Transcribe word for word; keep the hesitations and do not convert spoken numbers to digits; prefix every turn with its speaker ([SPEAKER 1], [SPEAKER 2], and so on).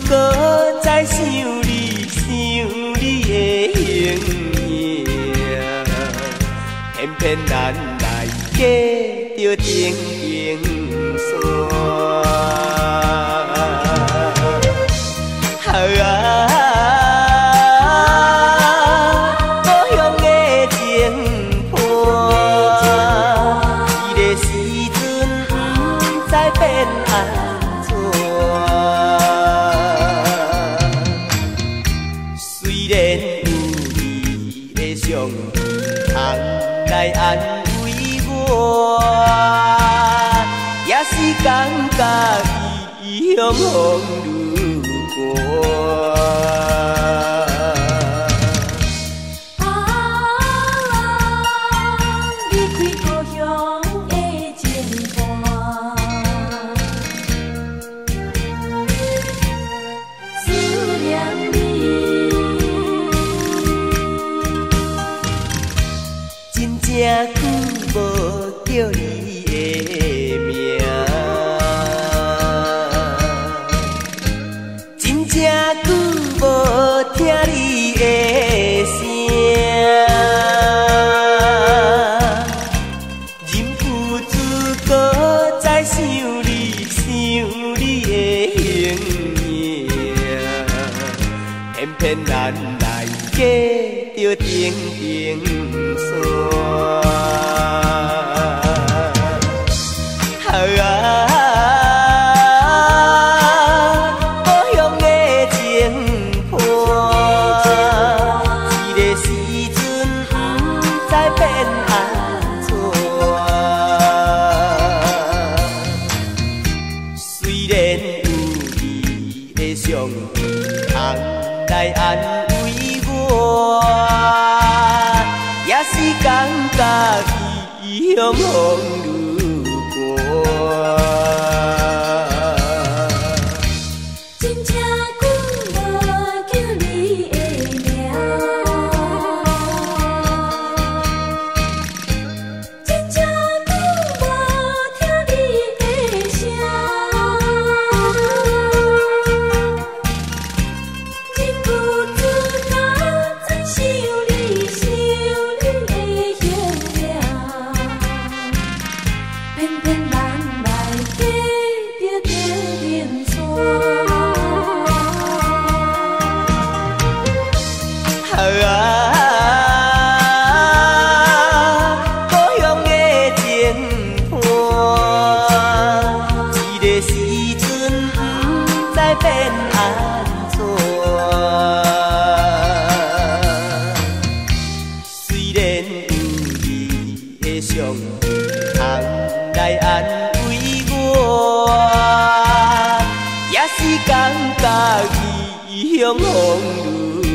[SPEAKER 1] 搁再想你想你的形影，偏偏咱来过着重重山。好啊！来安慰我，也是感觉伊向风路过。
[SPEAKER 2] 啊，离开故乡的前段，思念你。
[SPEAKER 1] 真久无叫你的名，真正久无听你的声，忍不住搁再想你想你的形影，偏偏咱来过着重重山。来安慰我，也是感觉伊向风路过。
[SPEAKER 2] 真正久无叫你的名，真正久无听你的声。
[SPEAKER 1] 变安怎？虽然有你的相通来安慰我，也是感觉异乡风雨。